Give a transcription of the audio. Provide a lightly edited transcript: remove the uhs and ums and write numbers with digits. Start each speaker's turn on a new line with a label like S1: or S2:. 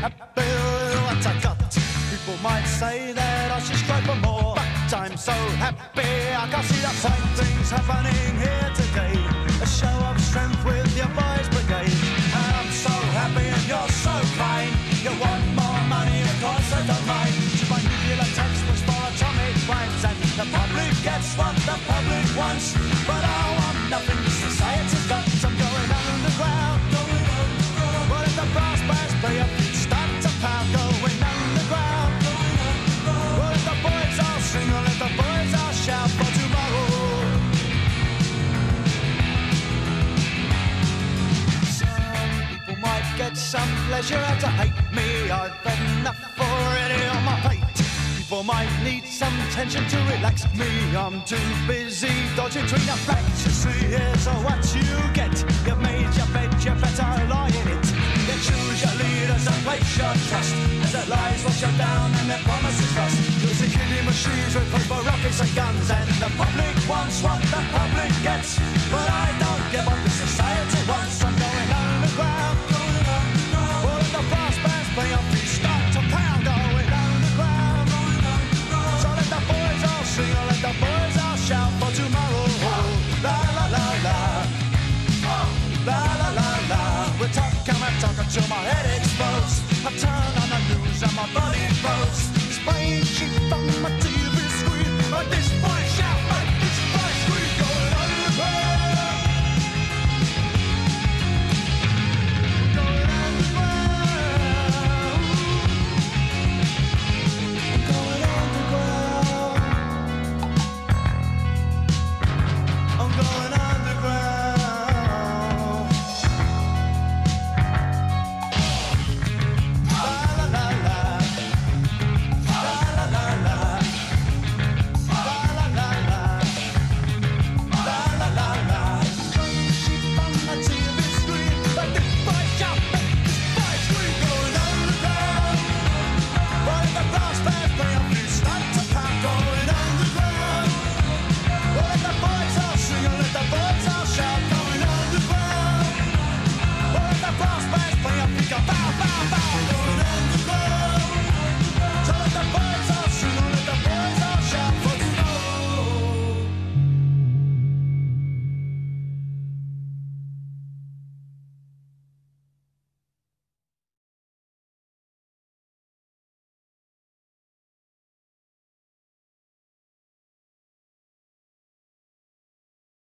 S1: happy with what I got. People might say that I should strive for more, but I'm so happy I can see the fine things happening here today. A show of strength with your boys' brigade. And I'm so happy and you're so kind. You want more money, of course I don't mind. To buy nuclear textbooks for atomic rhymes, and the public gets what the public wants. But I want nothing society's got. I'm going underground. Well, if the brass bands play up, start to pound. Going underground. Well, if the boys all sing, or if the boys all shout for tomorrow. Some people might get some pleasure out of hate me. I've had enough already on my plate. People might need some tension to relax me. I'm too busy dodging between the facts. You see, here's what you get. You've made your bed, you better lie in it. You choose your leaders and place your trust, as their lies wash you down and their promises rust. Using killing machines with paper, rockets and guns, and the public wants what the public gets. But I don't get what the society wants. I'm going underground. All of the brass bands play off, we start to pound. Going underground. So let the boys all sing, or let the boys all shout for tomorrow. La la la la. La la la la. We're talking till my head explodes. I turn on the news and my body blows. Spraying sheep on my